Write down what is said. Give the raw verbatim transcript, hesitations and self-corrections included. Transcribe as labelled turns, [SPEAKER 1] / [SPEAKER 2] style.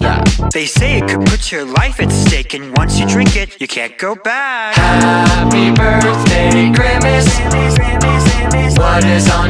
[SPEAKER 1] Yeah.
[SPEAKER 2] They say it could put your life at stake, and once you drink it, you can't go back.
[SPEAKER 1] Happy birthday, Grimace. What is on